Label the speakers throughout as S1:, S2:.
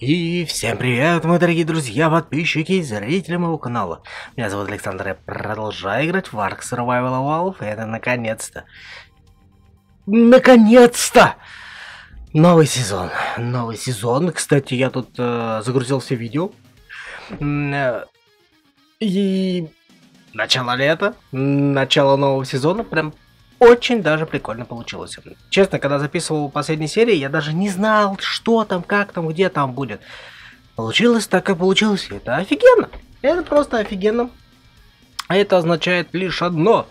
S1: И всем привет, мои дорогие друзья, подписчики и зрители моего канала. Меня зовут Александр, я продолжаю играть в Ark Survival Evolved, и это наконец-то... Наконец-то! Новый сезон. Новый сезон. Кстати, я тут загрузил все видео. И... Начало лета, начало нового сезона, прям очень даже прикольно получилось. Честно, когда записывал последние серии, я даже не знал, что там, как там, где там будет. Получилось так, как получилось. Это офигенно. Это просто офигенно. А это означает лишь одно.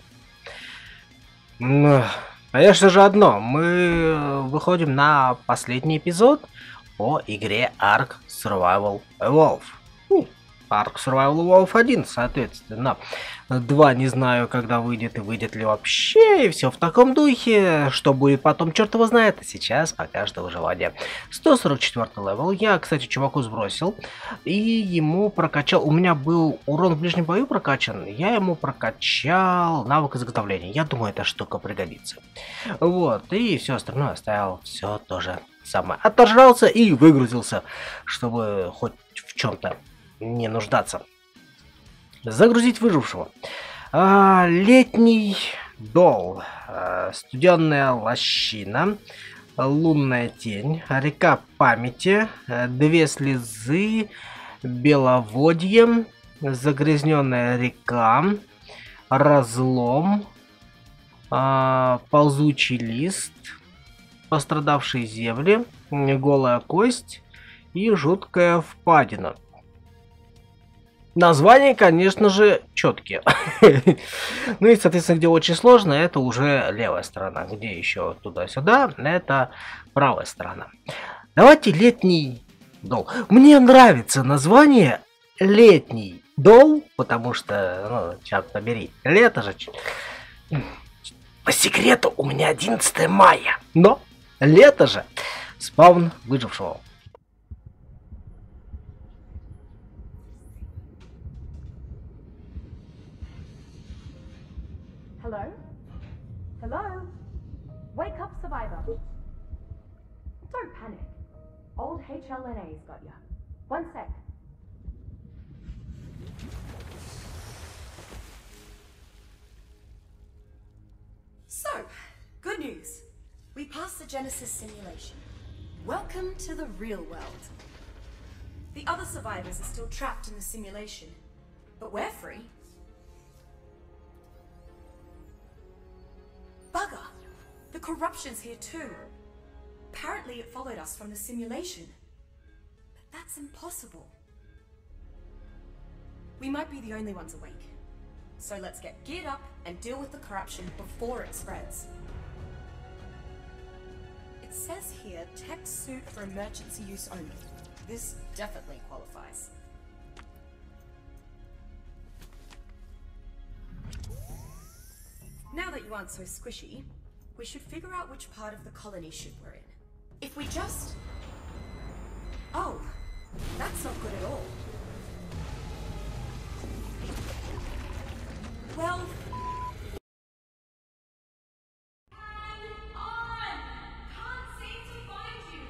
S1: Конечно же одно. Мы выходим на последний эпизод по игре Ark Survival Evolved. Ark Survival Evolved 1, соответственно. 2 не знаю, когда выйдет и выйдет ли вообще, и все в таком духе. Что будет потом, черт его знает. А сейчас пока что выживание. 144 левел. Я, кстати, чуваку сбросил. И ему прокачал. У меня был урон в ближнем бою прокачан. Я ему прокачал навык изготовления. Я думаю, эта штука пригодится. Вот. И все остальное оставил. Все тоже самое. Отожрался и выгрузился, чтобы хоть в чем-то не нуждаться. Загрузить выжившего. Летний дол. Студенная лощина. Лунная тень. Река памяти. Две слезы. Беловодье. Загрязненная река. Разлом. Ползучий лист. Пострадавшие земли. Голая кость. И жуткая впадина. Названия, конечно же, четкие. Ну и, соответственно, где очень сложно, это уже левая сторона. Где еще туда-сюда, это правая сторона. Давайте летний дол. Мне нравится название летний дол, потому что, ну, черт побери, лето же. По секрету, у меня 11 мая. Но лето же. Спаун выжившего.
S2: Hello? Hello? Wake up, survivor. Don't panic. Old HLNA's got ya. One sec.
S3: So, good news. We passed the Genesis simulation. Welcome to the real world. The other survivors are still trapped in the simulation, but we're free. Bugger! The corruption's here too. Apparently it followed us from the simulation. But that's impossible. We might be the only ones awake. So let's get geared up and deal with the corruption before it spreads. It says here, tech suit for emergency use only. This definitely qualifies. Now that you aren't so squishy, we should figure out which part of the colony ship we're in. If we just... Oh, that's not good at all. Well... Hang on! Can't seem to find you!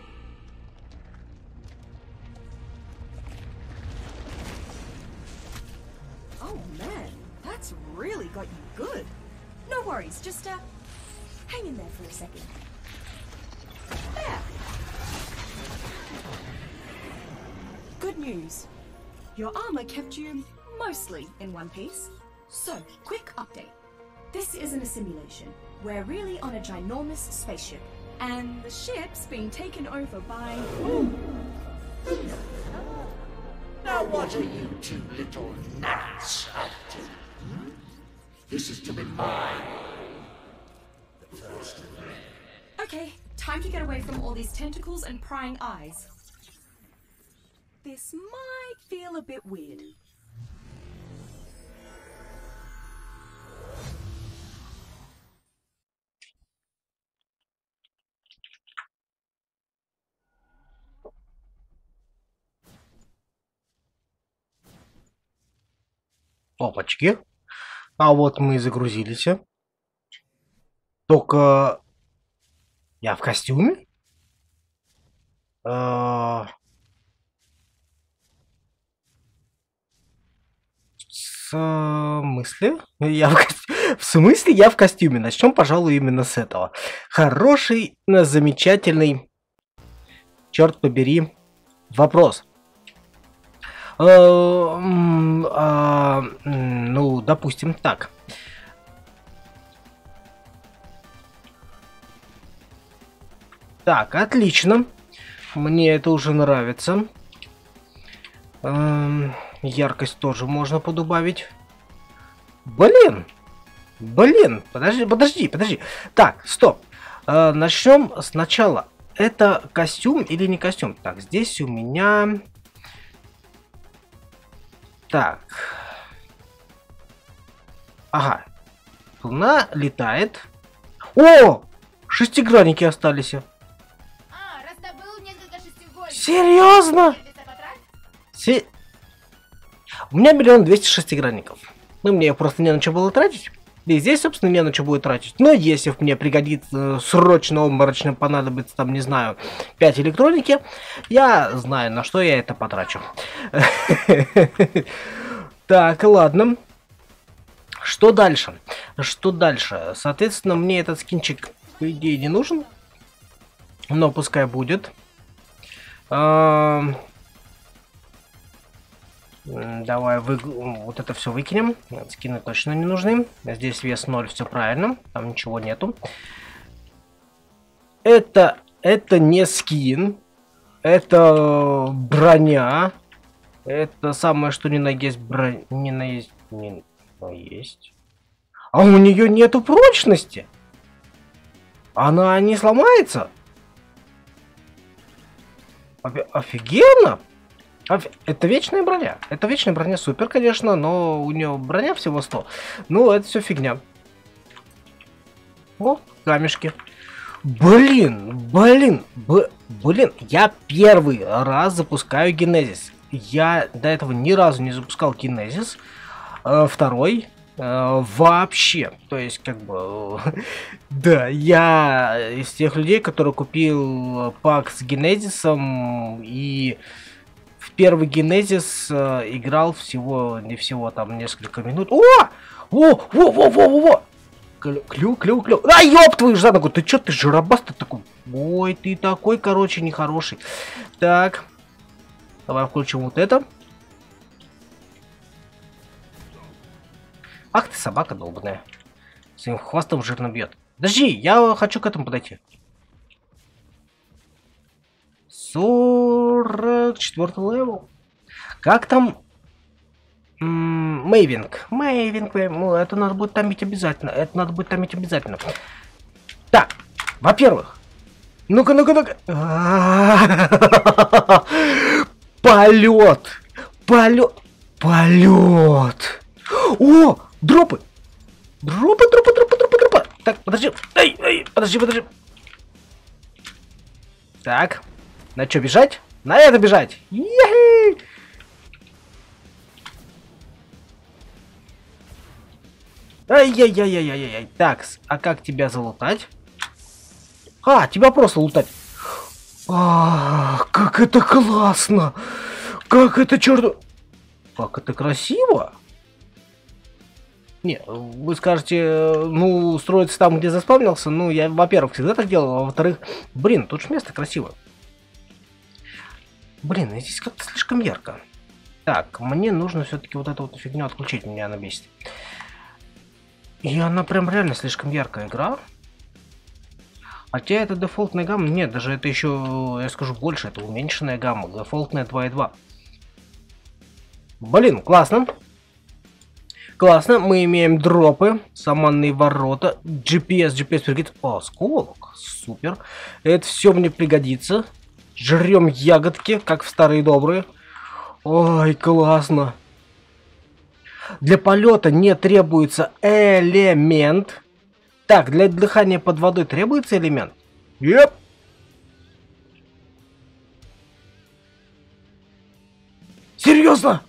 S3: Oh man, that's really got you good. No worries, just hang in there for a second. There! Good news. Your armor kept you mostly in one piece. So, quick update. This isn't a simulation. We're really on a ginormous spaceship. And the ship's being taken over by...
S4: Now what are you two little gnats up to? This is to be mine. The first of them.
S3: Okay, time to get away from all these tentacles and prying eyes. This might feel a bit weird.
S1: Опачки. А вот мы и загрузились. Только я в костюме? смысле? В смысле я в костюме? Начнем, пожалуй, именно с этого. Хороший, замечательный, черт побери, вопрос. Ну, допустим, так. Так, отлично. Мне это уже нравится. Яркость тоже можно подубавить. Блин! Блин! Подожди. Так, стоп. Начнем сначала. Это костюм или не костюм? Так, здесь у меня... Так. Ага. Луна летает. О! Шестигранники остались. Серьезно? У меня 1 200 000 шестигранников. Ну, мне просто не на что было тратить. И здесь, собственно, не на что будет тратить. Но если мне пригодится срочно, обморочно понадобится, там, не знаю, 5 электроники, я знаю, на что я это потрачу. Так, ладно. Что дальше? Соответственно, мне этот скинчик, по идее, не нужен. Но пускай будет. Давай вот это все выкинем. Скины точно не нужны. Здесь вес 0, все правильно. Там ничего нету. Это не скин. Это броня. Это самое, что ни на есть броня. Есть. А у нее нету прочности. Она не сломается. Офигенно. Это вечная броня. Это вечная броня супер, конечно, но у нее броня всего 100. Ну, это все фигня. О, камешки. Блин, я первый раз запускаю Генезис. Я до этого ни разу не запускал Генезис. Второй. Вообще. То есть, как бы... Да, я из тех людей, которые купил пак с Генезисом и... В первый Генезис играл не всего там несколько минут. Во! Клю. А, ёб твою ж за ногу! Ты чё, ты жиробас-то такой? Ой, ты такой, короче, нехороший. Так. Давай включим вот это. Ах ты, собака долбаная. Своим хвостом жирно бьет. Подожди, я хочу к этому подойти. 44 левел. Как там? Мейвинг. Ну, это надо будет томить обязательно. Так, во-первых. Ну-ка. Полет. О, дропы. Так, подожди. Подожди. Так. На что бежать? На это бежать! Е-хе! Ай-яй-яй-яй-яй-яй. Так, а как тебя залутать? А, тебя просто лутать. Как это классно! Как это черт... Как это красиво! Не, вы скажете, ну, строится там, где заспавнился. Ну, я, во-первых, всегда так делал, а во-вторых, блин, тут же место красивое. Блин, здесь как-то слишком ярко. Так, мне нужно все-таки вот эту вот фигню отключить, меня она бесит. И она прям реально слишком яркая игра. Хотя это дефолтная гамма. Нет, даже это еще, я скажу больше, это уменьшенная гамма. Дефолтная 2.2. Блин, классно. Классно, мы имеем дропы, саманные ворота, GPS пригодится. О, осколок, супер. Это все мне пригодится. Жрем ягодки, как в старые добрые. Ой, классно. Для полета не требуется элемент. Так, для дыхания под водой требуется элемент? Yep. Серьезно?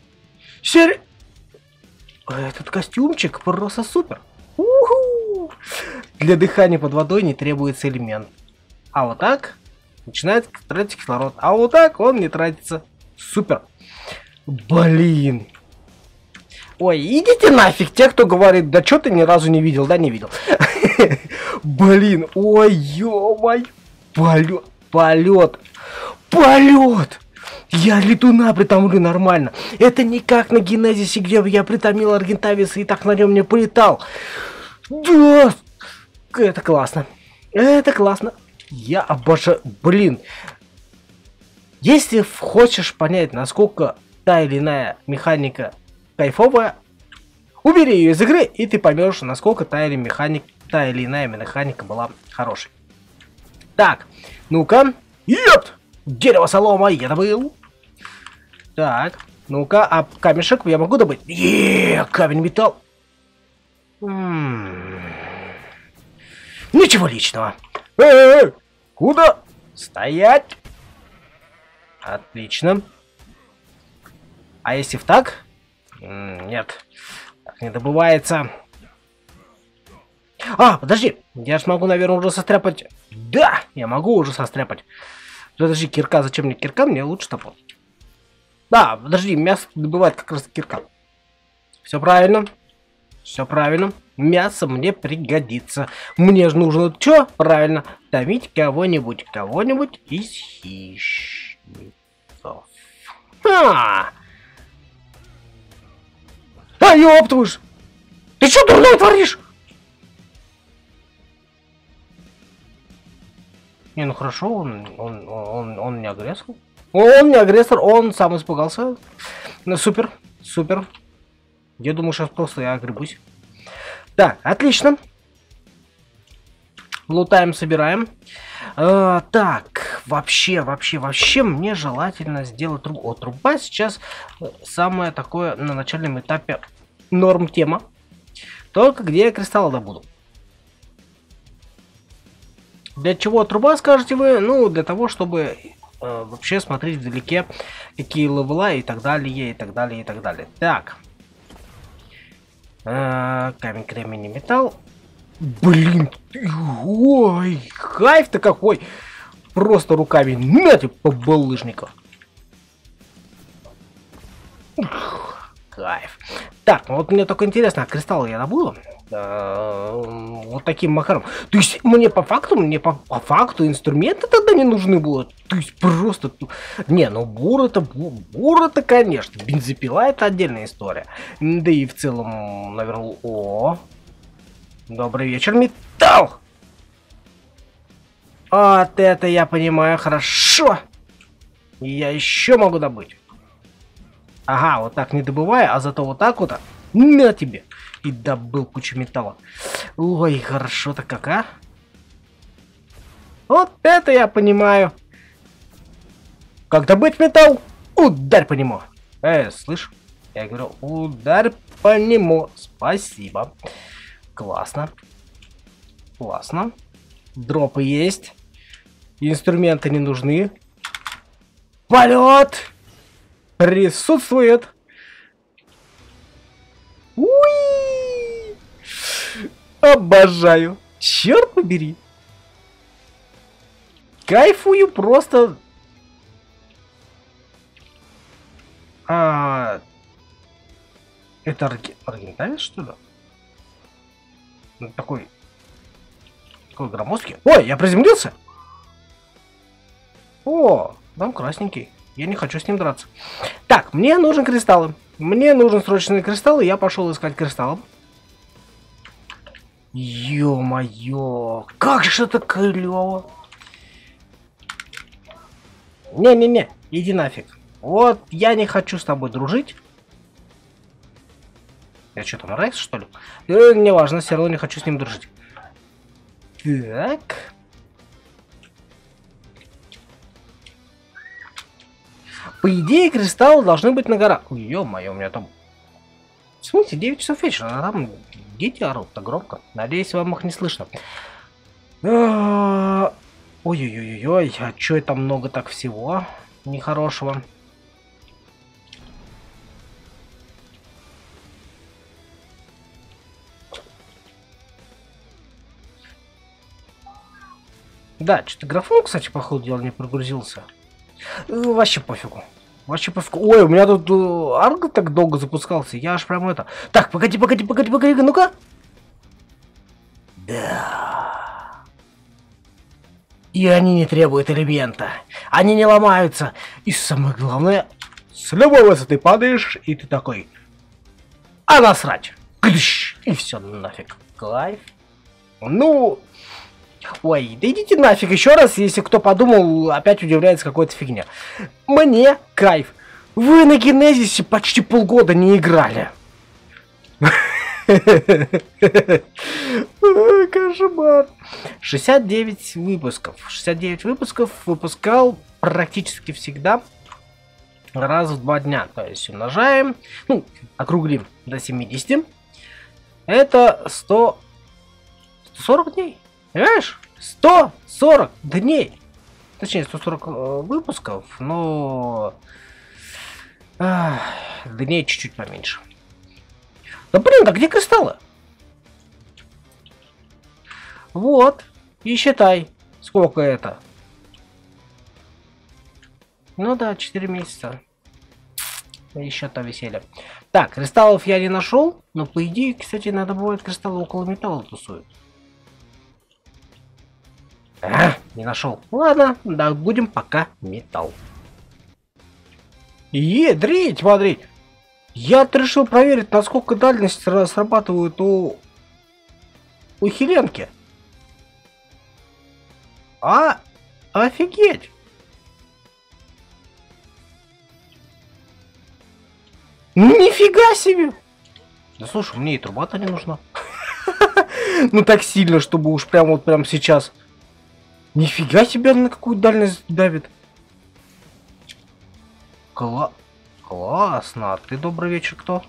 S1: Этот костюмчик просто супер. У-ху! Для дыхания под водой не требуется элемент. А вот так начинает тратить кислород. А вот так он не тратится. Супер. Блин. Ой, идите нафиг, те, кто говорит, да что ты ни разу не видел, да не видел. Блин, ой, ё-моё. Полет. Я летуна притомлю нормально. Это не как на Генезисе, где я притомил Аргентависа и так на нем не полетал. Да! Это классно. Я обожаю... Блин. Если хочешь понять, насколько та или иная механика кайфовая, убери ее из игры, и ты поймешь, насколько та или иная механика была хорошей. Так, ну-ка. Ёпт! Дерево, солома, я добыл. Так, ну-ка, а камешек я могу добыть? Камень, металл. Ничего личного. Куда? Стоять. Отлично. А если в так? Нет. Так не добывается. А, подожди. Я ж могу, наверное, уже состряпать. Да, я могу уже состряпать. Подожди, кирка. Зачем мне кирка? Мне лучше топор. Да, подожди, мясо добывает как раз кирка. Все правильно. Все правильно. Мясо мне пригодится. Мне же нужно что? Правильно. Томить кого-нибудь. Кого-нибудь из хищников. А, ёб твою ж! Ты что дурной творишь? Не, ну хорошо, он не агрессор. Он не агрессор, он сам испугался. Ну, супер. Я думаю, сейчас просто я огребусь. Так, отлично. Лутаем, собираем. Так, вообще, мне желательно сделать трубу. О, труба сейчас самое такое на начальном этапе норм тема. Только где я кристаллы добуду? Для чего труба, скажете вы? Ну, для того, чтобы вообще смотреть вдалеке, какие левела и так далее, и так далее, и так далее. Так. Камень, кремень и металл. Блин, ой, кайф-то какой! Просто руками нате по булыжнику. Кайф. Так, вот мне только интересно, а кристаллы я добуду? Вот таким макаром. То есть мне по факту инструменты тогда не нужны будут. То есть просто... Не, ну бур-то, конечно. Бензопила это отдельная история. Да и в целом, наверное... О! Добрый вечер, металл! Вот это я понимаю, хорошо. Я еще могу добыть. Ага, вот так не добывая, а зато вот так вот. На тебе. И добыл кучу металла. Ой, хорошо-то как, а? Вот это я понимаю. Как добыть металл? Ударь по нему. Слышь? Я говорю, ударь по нему. Спасибо. Классно. Классно. Дропы есть. Инструменты не нужны. Полет присутствует. Уи! Обожаю. Черт побери. Кайфую просто. Это аргентавец, что ли? Ну, такой громоздкий. Ой, я приземлился. О, там красненький. Я не хочу с ним драться. Так, мне нужен кристаллы. Мне нужен срочные кристаллы. Я пошел искать кристаллы. Ё-моё. Как же это клёво. Не-не-не, иди нафиг. Вот, я не хочу с тобой дружить. Я что там, Райс, что ли? Неважно, все равно не хочу с ним дружить. Так. По идее, кристаллы должны быть на горах. Ё-моё, у меня там... В смысле, 9 часов вечера, а там дети орут-то громко. Надеюсь, вам их не слышно. Ой-ой-ой-ой, а чё это много так всего нехорошего? Да, что-то графон, кстати, по ходу дела не прогрузился. Вообще пофигу. Вообще пофиг. Ой, у меня тут арк так долго запускался. Я аж прям это... Так, погоди, ну-ка. Да. И они не требуют элемента. Они не ломаются. И самое главное, с любой высоты падаешь, и ты такой... А насрать. И все нафиг. Кайф. Ну... Ой, да идите нафиг еще раз, если кто подумал, опять удивляется какой-то фигня. Мне кайф. Вы на Генезисе почти полгода не играли. Кошмар. 69 выпусков. 69 выпусков выпускал практически всегда раз в 2 дня. То есть умножаем, ну, округлим до 70. Это 140 дней. Понимаешь? 140 дней. Точнее, 140 выпусков, но... дней чуть-чуть поменьше. Да блин, да где кристаллы? Вот. И считай, сколько это. Ну да, 4 месяца. Еще-то веселье. Так, кристаллов я не нашел, но по идее, кстати, надо бывает кристаллы около металла тусуют. Не нашел. Ладно, да, будем пока металл. Ядрить, смотри. Я решил проверить, насколько дальность срабатывает у Хеленки. Офигеть. Нифига себе. Да слушай, мне и труба-то не нужна. Ну так сильно, чтобы уж прям вот прям сейчас. Нифига себе, на какую дальность давит. Классно. А ты добрый вечер, кто?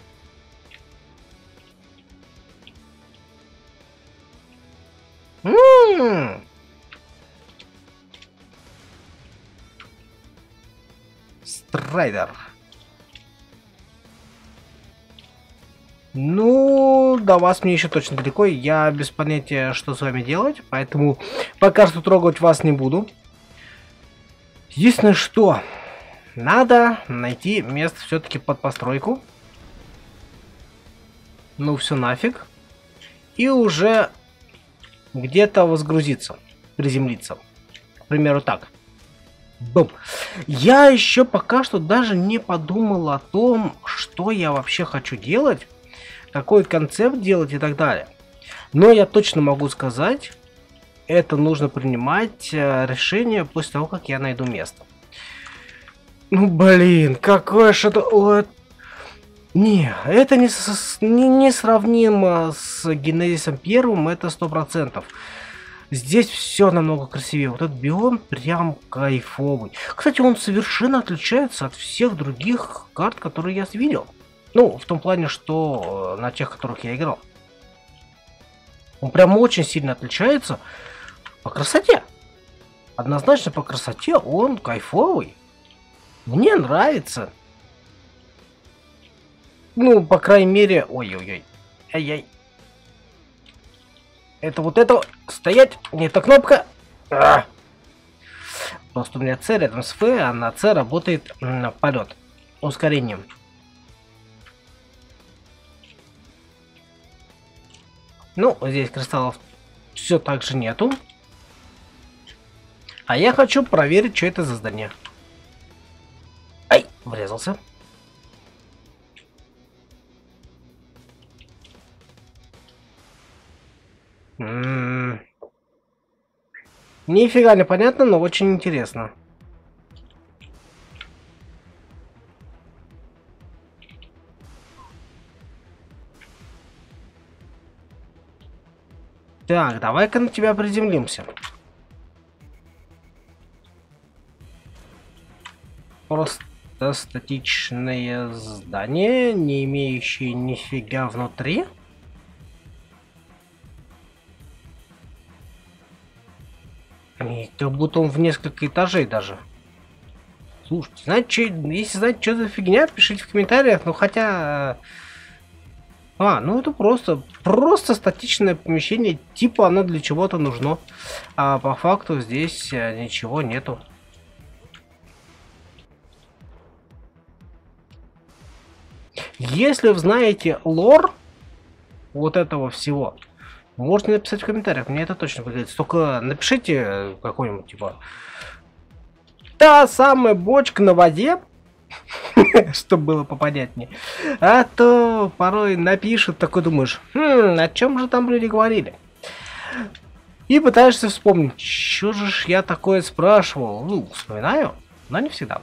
S1: Страйдер. Ну, до вас мне еще точно далеко, я без понятия, что с вами делать, поэтому пока что трогать вас не буду. Единственное, что надо найти место все-таки под постройку. Ну, все нафиг. И уже где-то возгрузиться, приземлиться. К примеру, так. Бум. Я еще пока что даже не подумал о том, что я вообще хочу делать. Какой концепт делать и так далее. Но я точно могу сказать, это нужно принимать решение после того, как я найду место. Ну блин, какое что-то... Не, это не сравнимо с Генезисом первым, это 100%. Здесь все намного красивее. Вот этот биом прям кайфовый. Кстати, он совершенно отличается от всех других карт, которые я видел. Ну, в том плане, что на тех, которых я играл. Он прям очень сильно отличается по красоте. Однозначно по красоте он кайфовый. Мне нравится. Ну, по крайней мере... Ой-ой-ой. Ай-яй. Это вот это... Стоять! Не эта кнопка! Просто у меня C рядом с F, а на C работает полет. Ускорением. Ну, здесь кристаллов все так же нету. А я хочу проверить, что это за здание. Ай, врезался. Нифига не понятно, но очень интересно. Так, давай-ка на тебя приземлимся. Просто статичное здание, не имеющее нифига внутри. И как будто он в несколько этажей даже. Слушайте, знаете, если знаете, что за фигня, пишите в комментариях. Ну хотя... ну это просто статичное помещение, типа оно для чего-то нужно. А по факту здесь ничего нету. Если вы знаете лор вот этого всего, можете написать в комментариях, мне это точно пригодится. Только напишите какой-нибудь, типа, та самая бочка на воде, чтобы было попонятнее. А то порой напишут, такой думаешь, о чем же там люди говорили? И пытаешься вспомнить, что же ж я такое спрашивал. Ну, вспоминаю, но не всегда.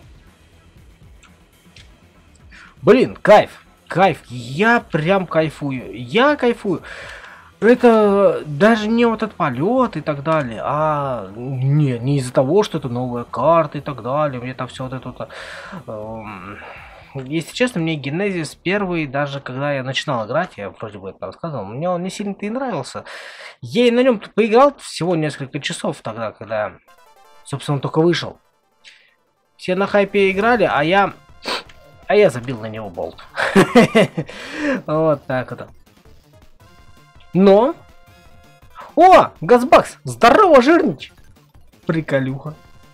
S1: Блин, кайф, кайф, я прям кайфую, я кайфую. Это даже не вот этот полет и так далее, а не из-за того, что это новая карта и так далее, мне там все вот это вот. Если честно, мне Генезис первый, даже когда я начинал играть, я вроде бы это рассказывал, мне он не сильно-то и нравился. Я и на нем поиграл всего несколько часов тогда, когда, собственно, он только вышел. Все на хайпе играли, а я забил на него болт. Вот так вот. Но... О, Газбакс! Здорово, жирнич! Приколюха.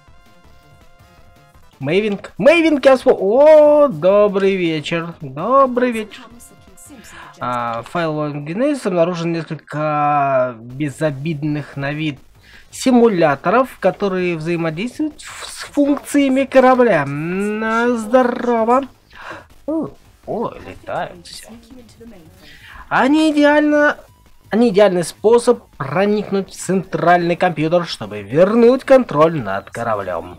S1: Мэйвинг. Мэйвинг, я о, добрый вечер. Добрый вечер. В файловом Генезисе обнаружен несколько безобидных на вид симуляторов, которые взаимодействуют с функциями корабля. Здорово. О, летают все. Они идеальный способ проникнуть в центральный компьютер, чтобы вернуть контроль над кораблем.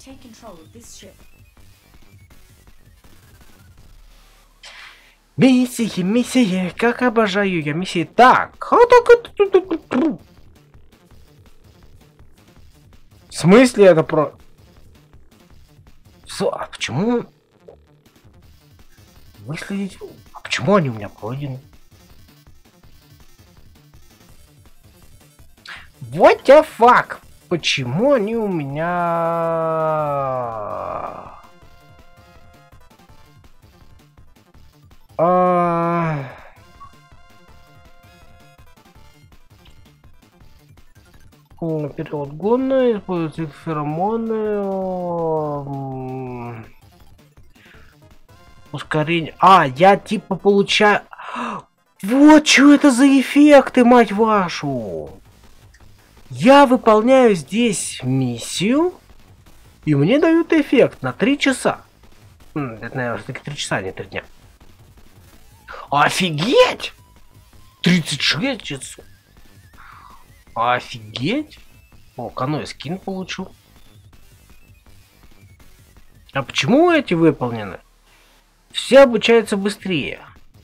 S1: Миссии, как обожаю я миссии. Так, в смысле это про... А почему... Выследить... А почему они у меня пройдены? What the fuck? Почему они у меня... Период гона, используются феромоны, ускорение. Я типа получаю... Вот что это за эффекты, мать вашу! Я выполняю здесь миссию, и мне дают эффект на 3 часа. Это, наверное, 3 часа, а не 3 дня. Офигеть! 36 часов. Офигеть! О, каноэ скин получу. А почему эти выполнены? Все обучаются быстрее.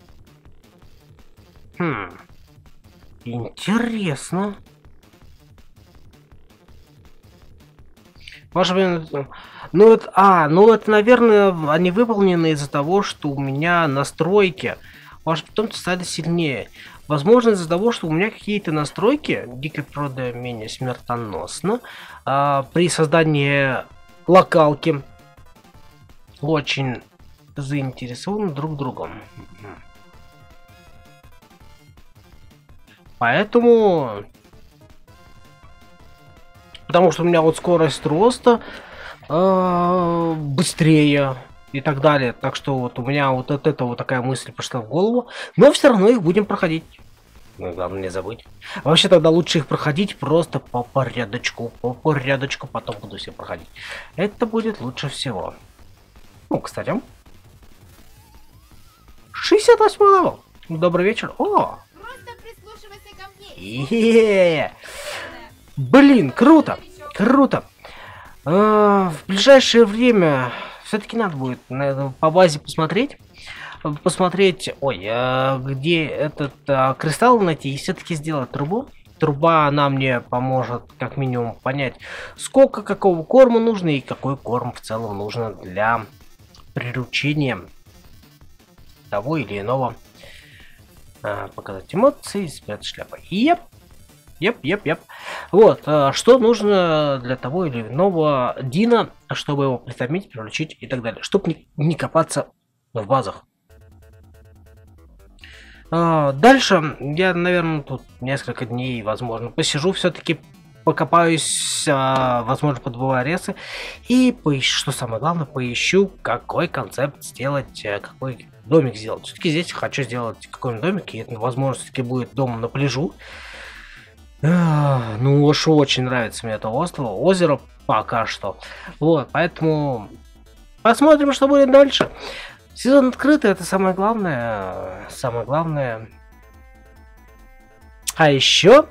S1: Интересно. Может быть, ну это, наверное, они выполнены из-за того, что у меня настройки, может, потом стали сильнее. Возможно, из-за того, что у меня какие-то настройки, дикая природа менее смертоносна, при создании локалки очень заинтересованы друг другом. Поэтому... Потому что у меня вот скорость роста быстрее и так далее. Так что вот у меня вот от этого такая мысль пошла в голову. Но все равно их будем проходить. Ну, главное не забыть. Вообще тогда лучше их проходить просто по порядочку, потом буду все проходить. Это будет лучше всего. Ну, кстати. 68 левел. Добрый вечер. О!
S5: Просто прислушивайся ко мне.
S1: Блин, круто, круто. В ближайшее время все-таки надо будет по базе посмотреть, где этот кристалл найти и все-таки сделать трубу. Труба, она мне поможет как минимум понять, сколько какого корма нужно и какой корм в целом нужно для приручения того или иного. Показать эмоции, спрятать шляпу. Еп. Вот, что нужно для того или иного Дина, чтобы его притомить, приручить и так далее. Чтобы не копаться в базах. Дальше я, наверное, тут несколько дней, возможно, посижу, все-таки покопаюсь, возможно, подбываю ресы. И, что самое главное, поищу, какой концепт сделать, какой домик сделать. Все-таки здесь хочу сделать какой-нибудь домик, и это, возможно, все-таки будет дом на пляжу. Ну уж очень нравится мне это озеро пока что. Вот, поэтому посмотрим, что будет дальше. Сезон открытый, это самое главное. Самое главное. А еще.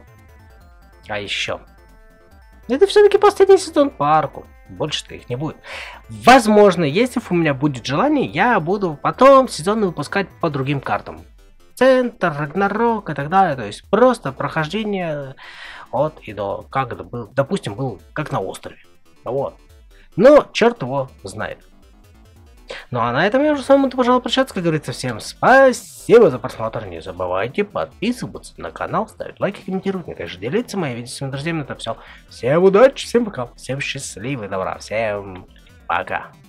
S1: Это все-таки последний сезон по арку. Больше-то их не будет. Возможно, если у меня будет желание, я буду потом сезоны выпускать по другим картам. Центр, Рагнарок и так далее. То есть просто прохождение от и до. Как это было? Допустим, был как на острове. Вот. Но черт его знает. Ну а на этом я уже с вами буду, пожалуй, прощаться. Как говорится, всем спасибо за просмотр. Не забывайте подписываться на канал, ставить лайки, комментировать, и, конечно, делиться моими видео с своими друзьями. Это все. Всем удачи, всем пока, всем счастливого, добра, всем пока.